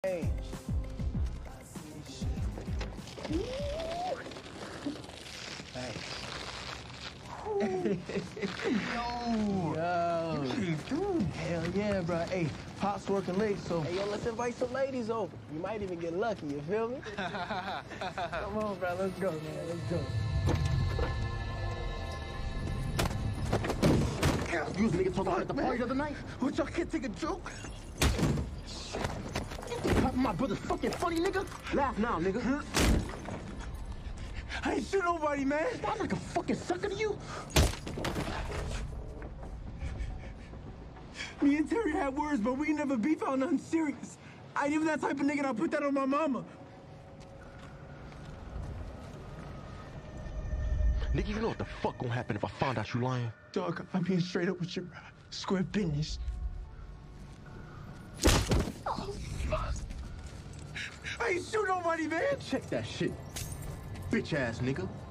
Hey. Yo. You came through. Hell yeah, bro. Hey, Pop's working late, so... Hey, yo, let's invite some ladies over. You might even get lucky, you feel me? Come on, bro. Let's go, man. Let's go. You was niggas talking about at the party the other night? What, y'all can't take a joke? You think popping my brother's fucking funny, nigga? Laugh now, nigga. I ain't shoot nobody, man. I'm like a fucking sucker to you. Me and Terry had words, but we never beef out nothing serious. I ain't even that type of nigga that'll put that on my mama. Nigga, you know what the fuck gonna happen if I find out you lying? Dog, I'm being straight up with you, bro. Square business. Oh, fuck. I ain't shoot nobody, man. Check that shit. Bitch ass nigga.